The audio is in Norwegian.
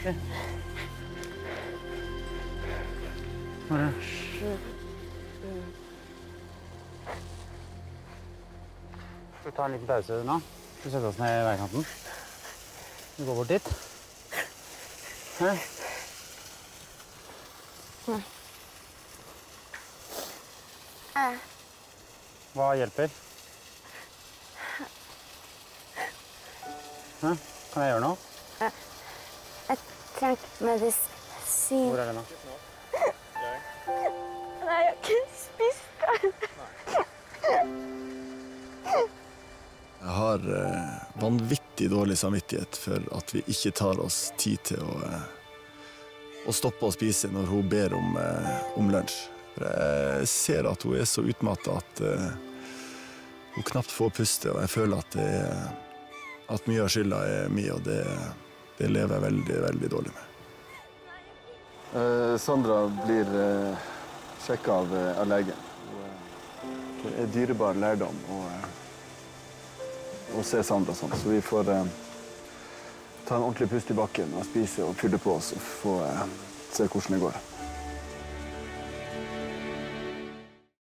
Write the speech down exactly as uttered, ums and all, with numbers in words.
Bare... Vi tar en liten pause nå. Vi setter oss ned i veikanten. Vi går bort dit. Her. Hva hjelper? Hæ? Kan jeg gjøre noe? Jeg trenger medisin. Hvor er det nå? Nei, jeg har ikke spist den. Jeg har eh, vanvittig dårlig samvittighet for at vi ikke tar oss tid til å, eh, å stoppe å spise når hun ber om, eh, om lunsj. For jeg ser at hun er så utmattet at eh, hun knapt får puste, og jeg føler at, det, at mye av skylda er mye, og det, det lever jeg veldig, veldig dårlig med. Uh, Sandra blir uh, sjekket av, uh, av legen. Det er dyrebar lærdom å, uh, å se Sandra sånn, så vi får uh, ta en ordentlig pust i bakken og spise og fylle på oss og få uh, se hvordan det går.